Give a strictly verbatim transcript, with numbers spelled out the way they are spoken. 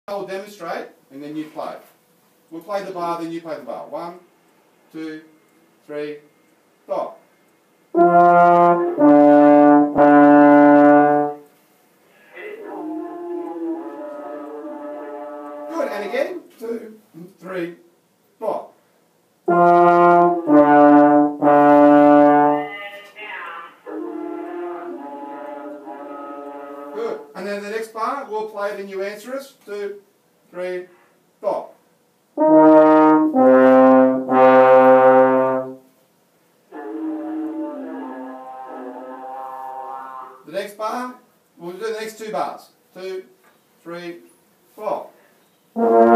I'll demonstrate, and then you play. We'll play the bar, then you play the bar. One, two, three, stop. Good, and again, two, three, stop. Good, and then the next bar, we'll play, then you answer us. Two, three, stop. The next bar, we'll do the next two bars. Two, three, four.